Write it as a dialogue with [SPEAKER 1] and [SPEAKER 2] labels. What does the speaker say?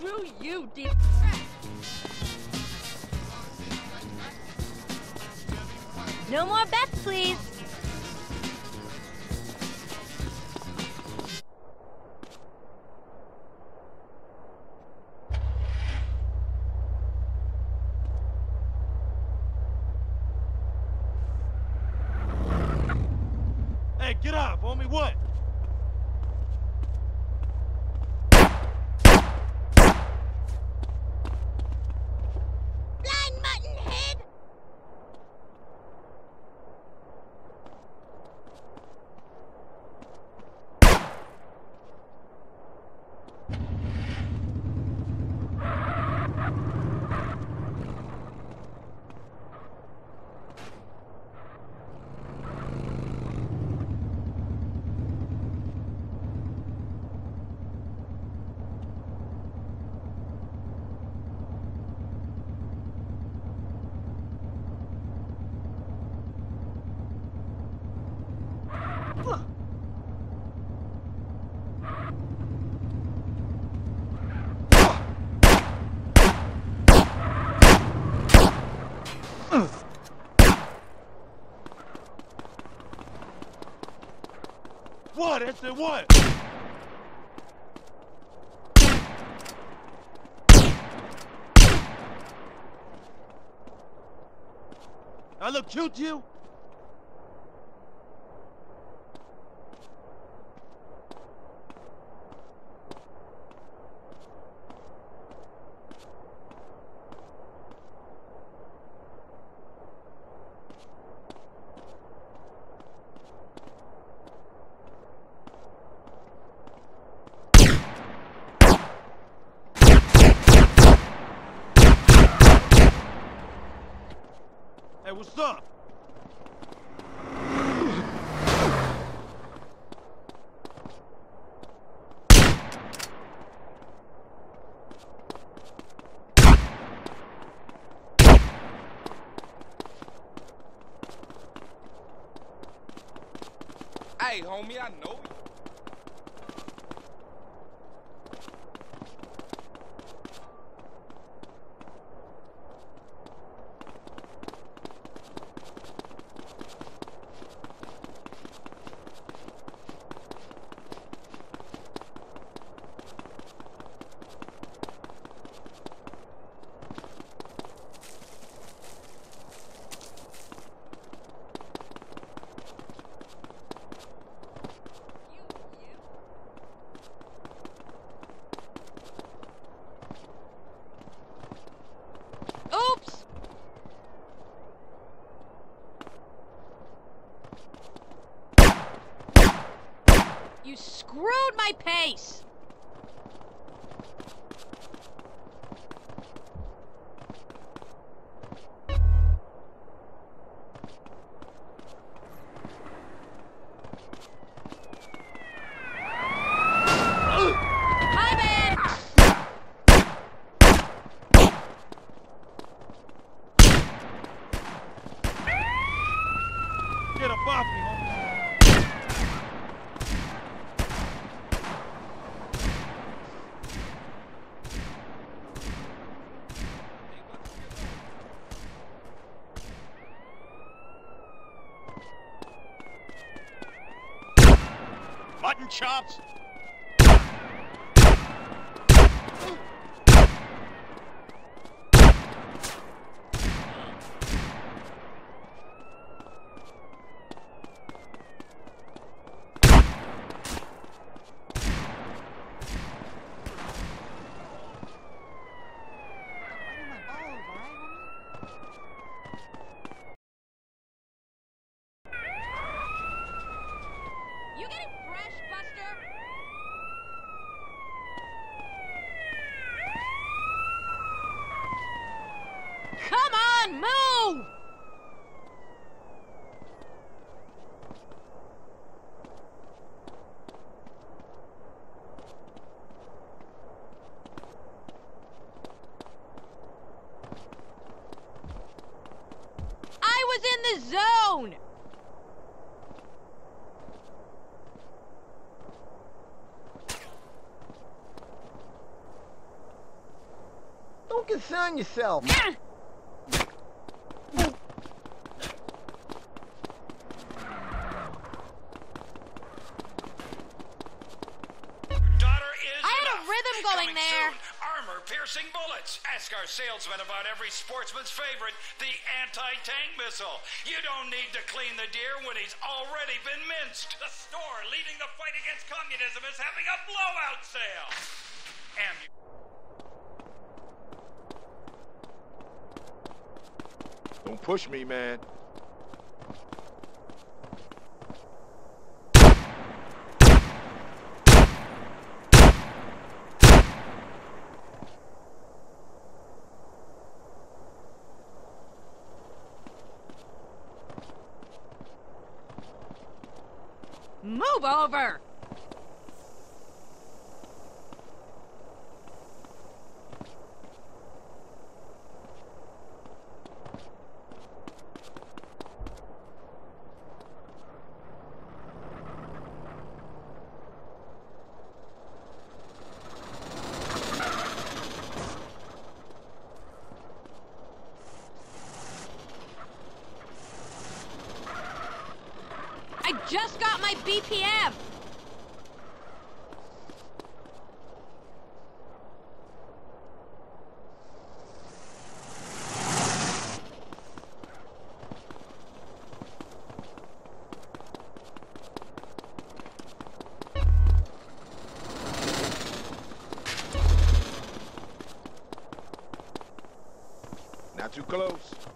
[SPEAKER 1] Screw you, D. No more bets, please.
[SPEAKER 2] Hey, get up, homie, what?
[SPEAKER 1] Blind mutton head!
[SPEAKER 2] What? I said what? I look cute to you? Hey, what's up?
[SPEAKER 3] Hey, homie, I know you.
[SPEAKER 1] Oops! You screwed my pace! Hi, man!
[SPEAKER 2] Get up off me, homie. Mutton chops?
[SPEAKER 1] You getting fresh, Buster? Come on, move! I was in the zone!
[SPEAKER 4] concern yourself.
[SPEAKER 1] Going there.
[SPEAKER 5] Armor-piercing bullets. Ask our salesman about every sportsman's favorite, the anti-tank missile. You don't need to clean the deer when he's already been minced. The store leading the fight against communism is having a blowout sale.
[SPEAKER 2] Don't push me, man.
[SPEAKER 1] Move over! I just got my BPM!
[SPEAKER 2] Not too close.